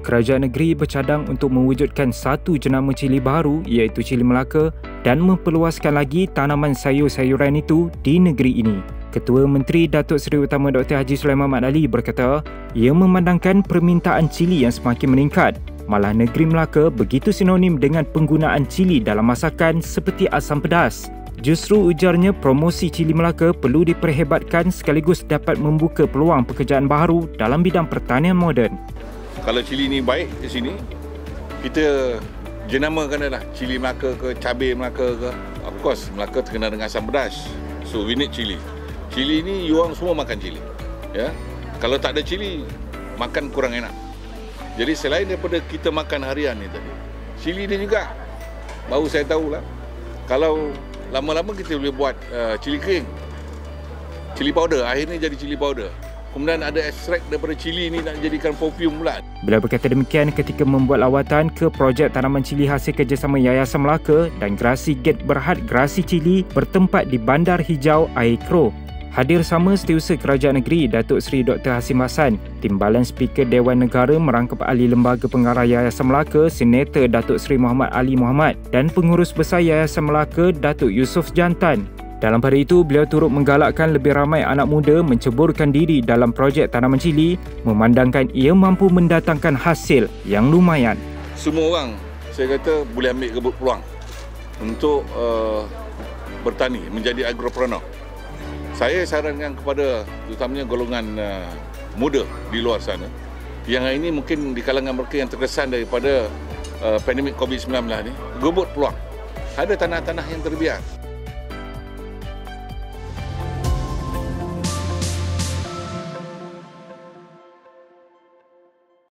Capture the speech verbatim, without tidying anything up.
Kerajaan negeri bercadang untuk mewujudkan satu jenama cili baru iaitu Cili Melaka dan memperluaskan lagi tanaman sayur-sayuran itu di negeri ini. Ketua Menteri Datuk Seri Utama Doktor Haji Sulaiman Mat Ali berkata, ia memandangkan permintaan cili yang semakin meningkat. Malah negeri Melaka begitu sinonim dengan penggunaan cili dalam masakan seperti asam pedas. Justru ujarnya promosi Cili Melaka perlu diperhebatkan sekaligus dapat membuka peluang pekerjaan baru dalam bidang pertanian moden. Kalau cili ni baik di sini, kita jenamakan adalah Cili Melaka ke cabai Melaka ke. Of course, Melaka terkenal dengan asam pedas. So we need cili. Cili ni you orang semua makan cili. Ya. Kalau tak ada cili, makan kurang enak. Jadi selain daripada kita makan harian ni tadi, cili ni juga baru saya tahulah. Kalau lama-lama kita boleh buat uh, cili kering, cili powder, akhirnya jadi cili powder. Kemudian ada ekstrak daripada cili ni nak jadikan perfume pula. Beliau berkata demikian ketika membuat lawatan ke projek tanaman cili hasil kerjasama Yayasan Melaka dan Gerasi Gate Berhad Gerasi Cili bertempat di Bandar Hijau Air Keroh. Hadir sama Setiausaha Kerajaan Negeri Datuk Seri Doktor Hasim Hassan, Timbalan Speaker Dewan Negara merangkap ahli Lembaga Pengarah Yayasan Melaka Senator Datuk Seri Muhammad Ali Muhammad dan Pengurus Besar Yayasan Melaka Datuk Yusof Jantan. Dalam pada itu, beliau turut menggalakkan lebih ramai anak muda menceburkan diri dalam projek tanaman cili memandangkan ia mampu mendatangkan hasil yang lumayan. Semua orang, saya kata, boleh ambil kebut peluang untuk uh, bertani, menjadi agropreneur. Saya sarankan kepada terutamanya golongan uh, muda di luar sana yang hari ini mungkin di kalangan mereka yang terkesan daripada uh, pandemik COVID sembilan belas ni, gebut peluang. Ada tanah-tanah yang terbiar.